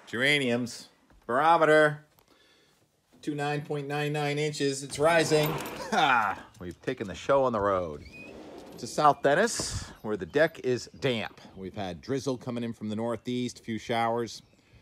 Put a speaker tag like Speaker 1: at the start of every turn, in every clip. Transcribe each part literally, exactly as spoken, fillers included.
Speaker 1: Geraniums. Barometer. twenty-nine point nine nine inches. It's rising. Ha! We've taken the show on the road to South Dennis, where the deck is damp. We've had drizzle coming in from the northeast, a few showers.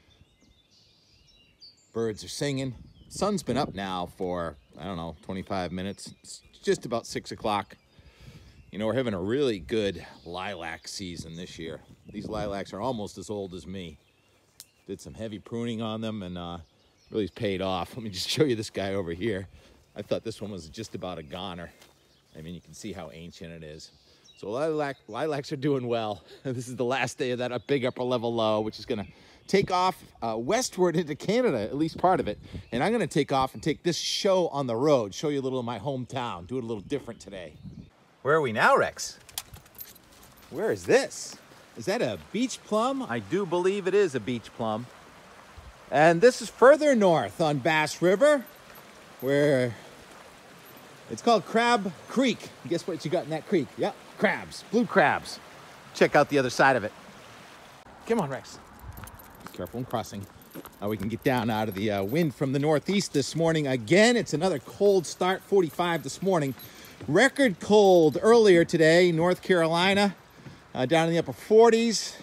Speaker 1: Birds are singing. Sun's been up now for, I don't know, twenty-five minutes. It's just about six o'clock. You know, we're having a really good lilac season this year. These lilacs are almost as old as me. Did some heavy pruning on them and uh, really paid off. Let me just show you this guy over here. I thought this one was just about a goner. I mean, you can see how ancient it is. So lilac, lilacs are doing well. This is the last day of that big upper level low, which is gonna take off uh, westward into Canada, at least part of it. And I'm gonna take off and take this show on the road, show you a little of my hometown, do it a little different today. Where are we now, Rex? Where is this? Is that a beach plum? I do believe it is a beach plum. And this is further north on Bass River, where it's called Crab Creek. Guess what you got in that creek? Yep, crabs, blue crabs. Check out the other side of it. Come on, Rex. Be careful in crossing. Uh, we can get down out of the uh, wind from the northeast this morning. Again, it's another cold start, forty-five this morning. Record cold earlier today, North Carolina, uh, down in the upper forties.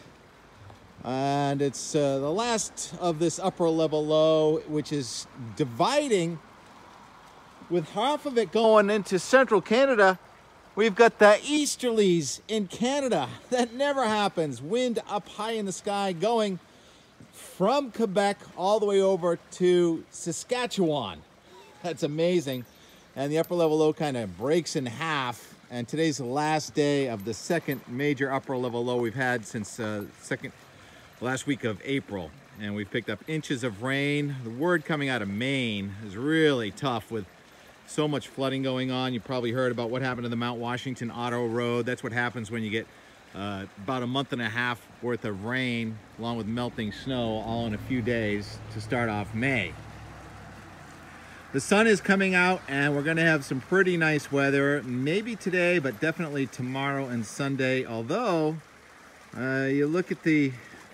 Speaker 1: And it's uh, the last of this upper level low, which is dividing with half of it going into central Canada. We've got the easterlies in Canada. That never happens. Wind up high in the sky going from Quebec all the way over to Saskatchewan. That's amazing. And the upper level low kind of breaks in half. And today's the last day of the second major upper level low we've had since uh, second last week of April. And we've picked up inches of rain. The word coming out of Maine is really tough with so much flooding going on. You probably heard about what happened to the Mount Washington Auto Road. That's what happens when you get uh, about a month and a half worth of rain along with melting snow all in a few days to start off May. The sun is coming out and we're gonna have some pretty nice weather, maybe today, but definitely tomorrow and Sunday. Although, uh, you look at the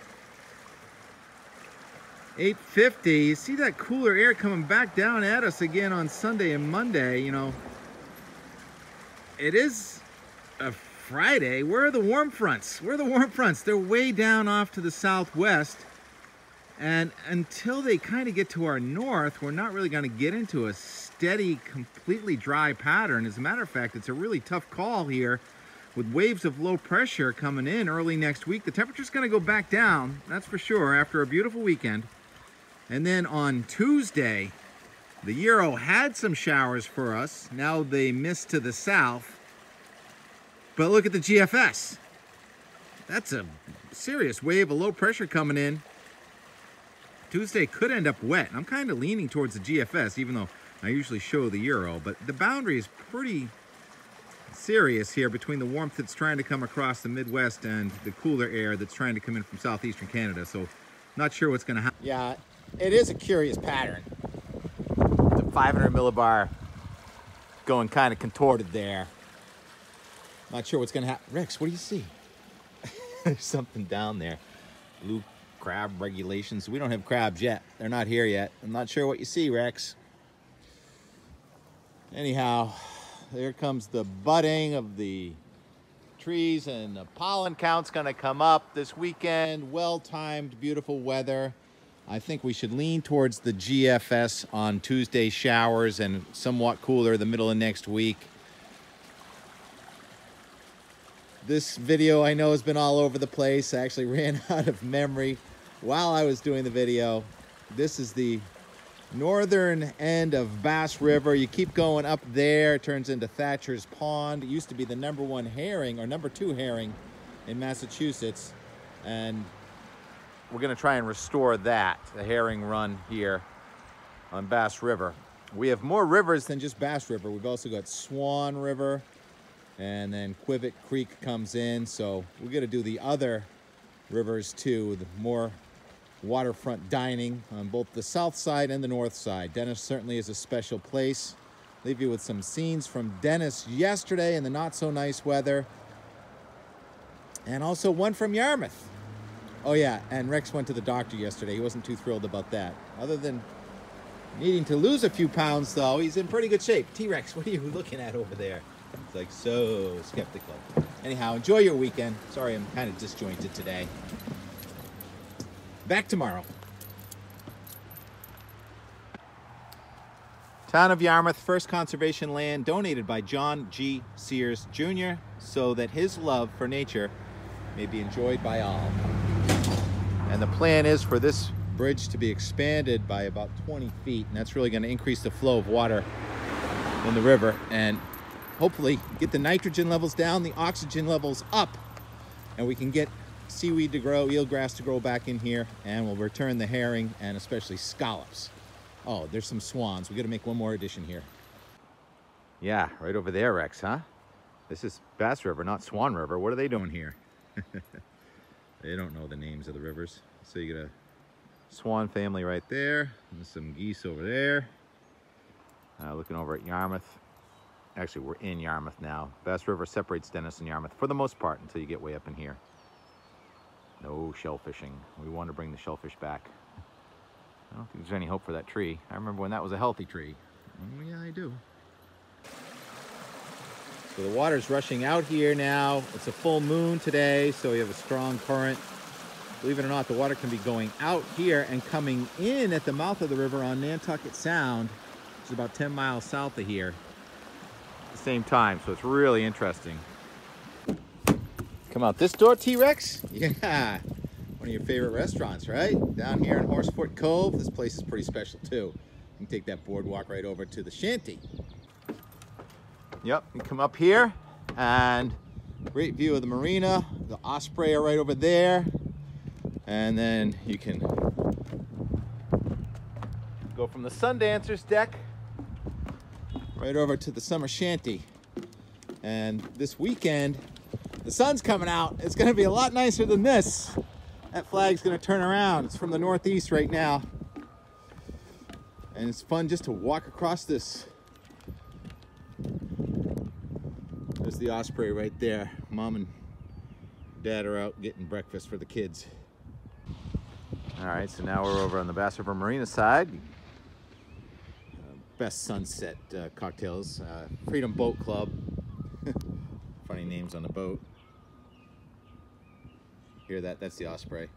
Speaker 1: eight fifty, you see that cooler air coming back down at us again on Sunday and Monday. You know, it is a Friday. Where are the warm fronts? Where are the warm fronts? They're way down off to the southwest. And until they kind of get to our north, we're not really going to get into a steady, completely dry pattern. As a matter of fact, it's a really tough call here with waves of low pressure coming in early next week. The temperature's going to go back down, that's for sure, after a beautiful weekend. And then on Tuesday, the Euro had some showers for us. Now they missed to the south. But look at the G F S. That's a serious wave of low pressure coming in. Tuesday could end up wet. I'm kind of leaning towards the G F S, even though I usually show the Euro. But the boundary is pretty serious here between the warmth that's trying to come across the Midwest and the cooler air that's trying to come in from southeastern Canada. So not sure what's going to happen. Yeah, it is a curious pattern. The five hundred millibar going kind of contorted there. Not sure what's going to happen. Rex, what do you see? There's something down there. Blue crab regulations. We don't have crabs yet. They're not here yet. I'm not sure what you see, Rex. Anyhow, there comes the budding of the trees and the pollen count's gonna come up this weekend. Well-timed, beautiful weather. I think we should lean towards the G F S on Tuesday showers and somewhat cooler the middle of next week. This video I know has been all over the place. I actually ran out of memory while I was doing the video. This is the northern end of Bass River. You keep going up there, it turns into Thatcher's Pond. It used to be the number one herring or number two herring in Massachusetts. And we're gonna try and restore that, the herring run here on Bass River. We have more rivers than just Bass River. We've also got Swan River, and then Quivet Creek comes in. So we're gonna do the other rivers too, with more waterfront dining on both the south side and the north side. Dennis certainly is a special place. Leave you with some scenes from Dennis yesterday in the not so nice weather. And also one from Yarmouth. Oh yeah, and Rex went to the doctor yesterday. He wasn't too thrilled about that. Other than needing to lose a few pounds, though, he's in pretty good shape. T-Rex, what are you looking at over there? It's like so skeptical. Anyhow, enjoy your weekend. Sorry, I'm kind of disjointed today. Back tomorrow. Town of Yarmouth, first conservation land donated by John G. Sears Junior so that his love for nature may be enjoyed by all. And the plan is for this bridge to be expanded by about twenty feet, and that's really going to increase the flow of water in the river and hopefully get the nitrogen levels down, the oxygen levels up, and we can get seaweed to grow, eelgrass to grow back in here, and we'll return the herring and especially scallops. Oh, there's some swans. We got to make one more addition here. Yeah, right over there, Rex, huh? This is Bass River, not Swan River. What are they doing here? They don't know the names of the rivers. So you got a swan family right there, and some geese over there. Uh, looking over at Yarmouth. Actually, we're in Yarmouth now. Bass River separates Dennis and Yarmouth for the most part until you get way up in here. No shellfishing. We want to bring the shellfish back. I don't think there's any hope for that tree. I remember when that was a healthy tree. Oh, yeah, I do. So the water's rushing out here now. It's a full moon today, so we have a strong current. Believe it or not, the water can be going out here and coming in at the mouth of the river on Nantucket Sound, which is about ten miles south of here, at the same time. So it's really interesting. Come out this door, T-Rex? Yeah. One of your favorite restaurants, right? Down here in Horsefoot Cove. This place is pretty special too. You can take that boardwalk right over to the shanty. Yep, you come up here and great view of the marina. The Osprey are right over there. And then you can go from the Sundancers deck right over to the summer shanty. And this weekend, the sun's coming out. It's gonna be a lot nicer than this. That flag's gonna turn around. It's from the northeast right now. And it's fun just to walk across this. There's the Osprey right there. Mom and Dad are out getting breakfast for the kids. All right, so now we're over on the Bass River Marina side. Uh, best sunset uh, cocktails. Uh, Freedom Boat Club. Funny names on the boat. Hear that? That's the Osprey.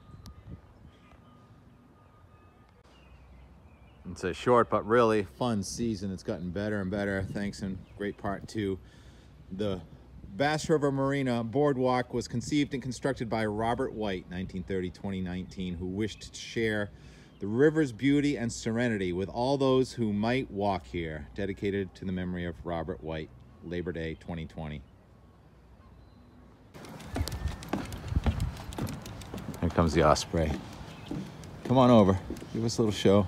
Speaker 1: It's a short but really fun season. It's gotten better and better, thanks in great part to the Bass River Marina Boardwalk was conceived and constructed by Robert White, nineteen thirty to twenty nineteen, who wished to share the river's beauty and serenity with all those who might walk here, dedicated to the memory of Robert White, Labor Day twenty twenty. Here comes the Osprey. Come on over, give us a little show.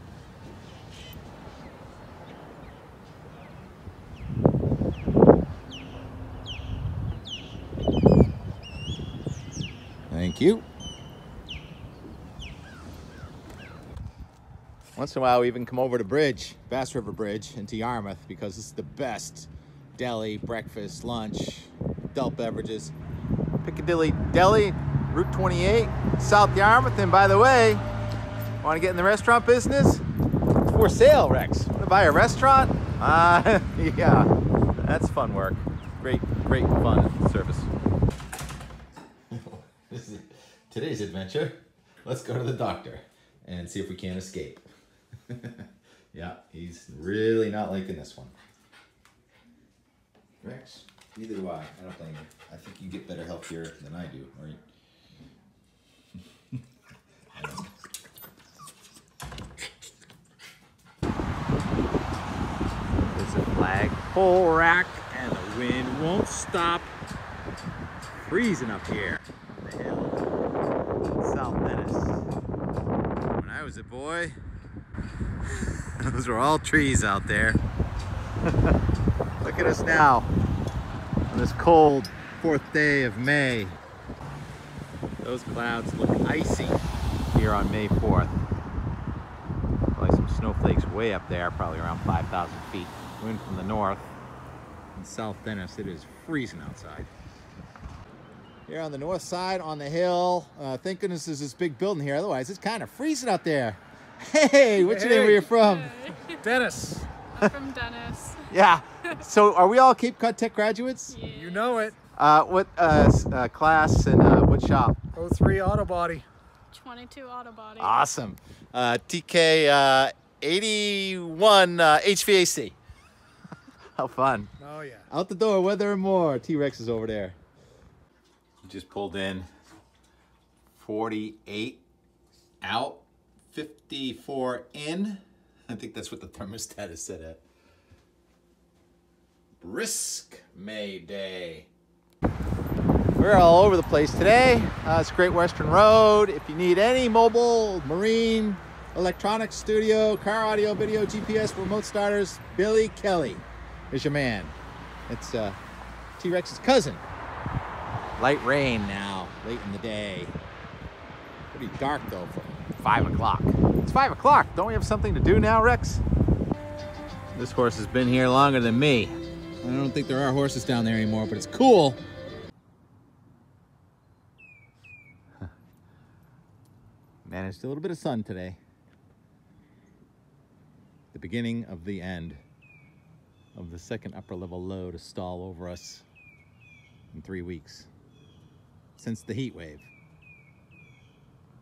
Speaker 1: Thank you. Once in a while we even come over to Bridge, Bass River Bridge, into Yarmouth, because it's the best deli, breakfast, lunch, adult beverages. Piccadilly Deli, Route twenty-eight, South Yarmouth. And by the way, want to get in the restaurant business? It's for sale, Rex. Want to buy a restaurant? Uh, yeah, that's fun work. Great, great fun service. This is today's adventure. Let's go to the doctor and see if we can't escape. Yeah, he's really not liking this one. Rex, neither do I. I don't blame you. I think you get better help here than I do, right? I know. There's a flagpole rack and the wind won't stop. Freezing up here. South Venice. When I was a boy, those were all trees out there. Look at us now on this cold fourth day of May. Those clouds look icy here on May fourth. Like some snowflakes way up there, probably around five thousand feet. Wind from the north. In South Venice, it is freezing outside. Here on the north side on the hill. Uh, thank goodness there's this big building here. Otherwise, it's kind of freezing out there. Hey, what's
Speaker 2: Hey.
Speaker 1: your name? Where you from?
Speaker 2: Hey. Dennis.
Speaker 3: I'm from Dennis.
Speaker 1: Yeah. So are we all Cape Cod Tech graduates?
Speaker 3: Yeah.
Speaker 2: You know it.
Speaker 1: Uh, what uh, s- uh, class and uh, what shop?
Speaker 2: oh three Auto Body.
Speaker 3: twenty-two Auto Body.
Speaker 1: Awesome. Uh, T K uh, eighty-one uh, H V A C. How fun.
Speaker 2: Oh yeah.
Speaker 1: Out the door, weather and more. T-Rex is over there. Just pulled in. forty-eight out, fifty-four in. I think that's what the thermostat is set at. Brisk May Day. We're all over the place today. Uh, it's Great Western Road. If you need any mobile, marine, electronics studio, car audio, video, G P S, remote starters, Billy Kelly is your man. It's uh, T-Rex's cousin. Light rain now, late in the day. Pretty dark though for five o'clock. It's five o'clock. Don't we have something to do now, Rex? This horse has been here longer than me. I don't think there are horses down there anymore, but it's cool. Managed a little bit of sun today. The beginning of the end of the second upper level low to stall over us in three weeks since the heat wave.